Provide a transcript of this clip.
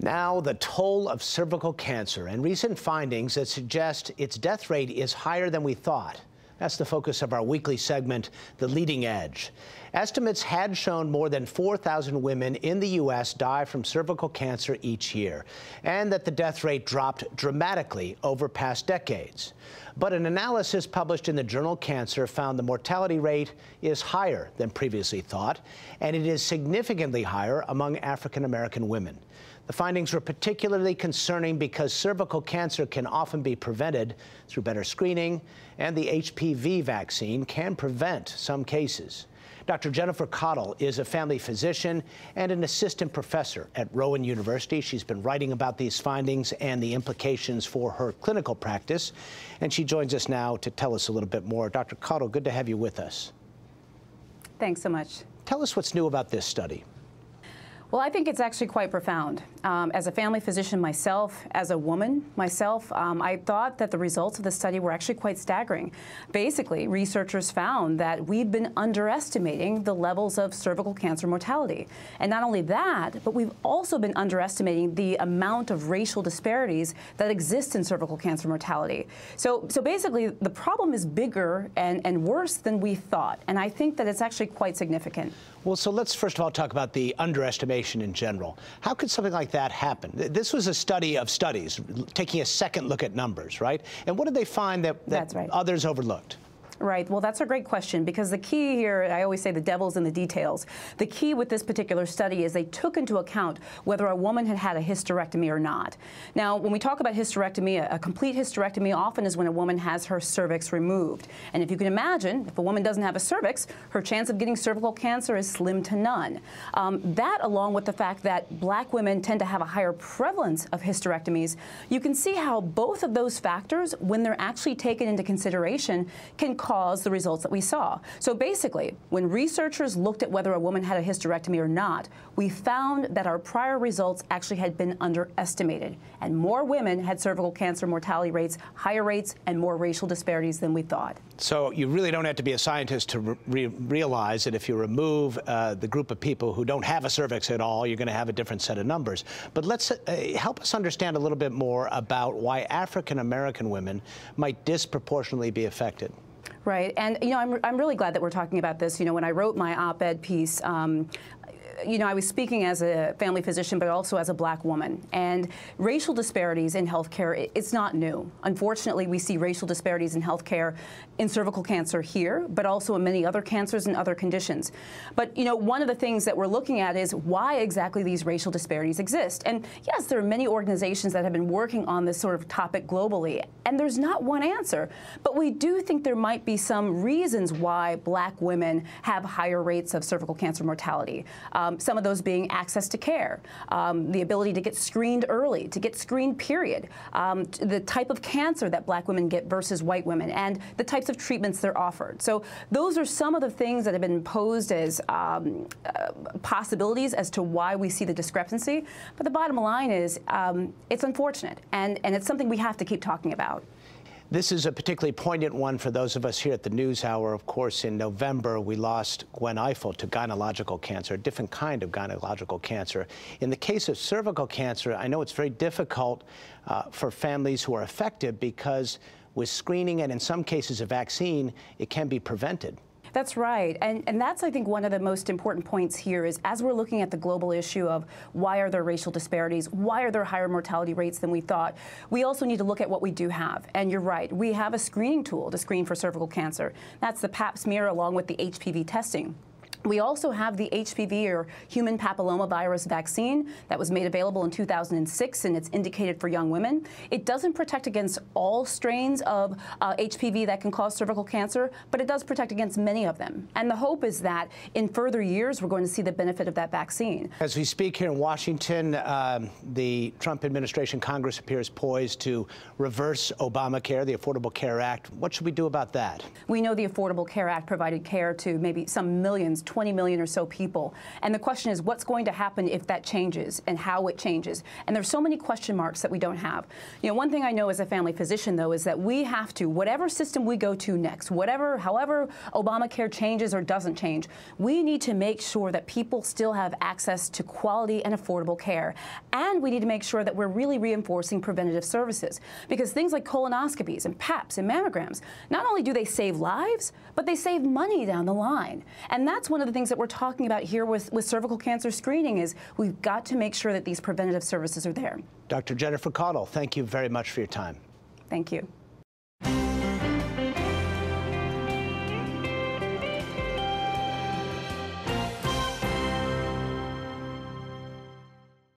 Now, the toll of cervical cancer and recent findings that suggest its death rate is higher than we thought. That's the focus of our weekly segment, The Leading Edge. Estimates had shown more than 4,000 women in the U.S. die from cervical cancer each year, and that the death rate dropped dramatically over past decades. But an analysis published in the journal Cancer found the mortality rate is higher than previously thought, and it is significantly higher among African-American women. The findings were particularly concerning because cervical cancer can often be prevented through better screening, and the HPV vaccine can prevent some cases. Dr. Jennifer Caudle is a family physician and an assistant professor at Rowan University. She's been writing about these findings and the implications for her clinical practice, and she joins us now to tell us a little bit more. Dr. Caudle, good to have you with us. Thanks so much. Tell us what's new about this study. Well, I think it's actually quite profound. As a family physician myself, as a woman myself, I thought that the results of the study were actually quite staggering. Basically, researchers found that we've been underestimating the levels of cervical cancer mortality. And not only that, but we've also been underestimating the amount of racial disparities that exist in cervical cancer mortality. So basically, the problem is bigger and worse than we thought. And I think that it's actually quite significant. Well, so let's first of all talk about the underestimation in general. How could something like that happen? This was a study of studies, taking a second look at numbers, right? And what did they find that right. Others overlooked? Right. Well, that's a great question, because the key here, I always say the devil's in the details. The key with this particular study is they took into account whether a woman had had a hysterectomy or not. Now, when we talk about hysterectomy, a complete hysterectomy often is when a woman has her cervix removed. And if you can imagine, if a woman doesn't have a cervix, her chance of getting cervical cancer is slim to none. That, along with the fact that black women tend to have a higher prevalence of hysterectomies, you can see how both of those factors, when they're actually taken into consideration, can cause the results that we saw. So basically, when researchers looked at whether a woman had a hysterectomy or not, we found that our prior results actually had been underestimated, and more women had cervical cancer mortality rates, higher rates, and more racial disparities than we thought. So you really don't have to be a scientist to realize that if you remove the group of people who don't have a cervix at all, you're going to have a different set of numbers. But let's help us understand a little bit more about why African-American women might disproportionately be affected. Right, and I'm really glad that we're talking about this. When I wrote my op-ed piece, I was speaking as a family physician, but also as a black woman. And racial disparities in healthcare, it's not new. Unfortunately, we see racial disparities in healthcare in cervical cancer here, but also in many other cancers and other conditions. But, one of the things that we're looking at is why exactly these racial disparities exist. And yes, there are many organizations that have been working on this sort of topic globally, and there's not one answer. But we do think there might be some reasons why black women have higher rates of cervical cancer mortality. Some of those being access to care, the ability to get screened early, to get screened, period, the type of cancer that black women get versus white women, and the types of treatments they're offered. So those are some of the things that have been posed as possibilities as to why we see the discrepancy. But the bottom line is it's unfortunate, and it's something we have to keep talking about. This is a particularly poignant one for those of us here at the NewsHour. Of course, in November, we lost Gwen Ifill to gynecological cancer, a different kind of gynecological cancer. In the case of cervical cancer, I know it's very difficult for families who are affected because with screening and in some cases a vaccine, it can be prevented. That's right. And that's, I think, one of the most important points here is as we're looking at the global issue of why are there racial disparities, why are there higher mortality rates than we thought, we also need to look at what we do have. And you're right, we have a screening tool to screen for cervical cancer. That's the Pap smear along with the HPV testing. We also have the HPV, or human papillomavirus vaccine, that was made available in 2006, and it's indicated for young women. It doesn't protect against all strains of HPV that can cause cervical cancer, but it does protect against many of them. And the hope is that in further years, we're going to see the benefit of that vaccine. As we speak here in Washington, the Trump administration, Congress appears poised to reverse Obamacare, the Affordable Care Act. What should we do about that? We know the Affordable Care Act provided care to maybe some millions, 20 million or so people. And the question is, what's going to happen if that changes and how it changes? And there's so many question marks that we don't have. You know, one thing I know as a family physician, though, is that we have to, whatever system we go to next, however Obamacare changes or doesn't change, we need to make sure that people still have access to quality and affordable care. And we need to make sure that we're really reinforcing preventative services. Because things like colonoscopies and PAPs and mammograms, not only do they save lives, but they save money down the line. And that's one of the things that we're talking about here with cervical cancer screening is we've got to make sure that these preventative services are there. Dr. Jennifer Caudle, thank you very much for your time. Thank you.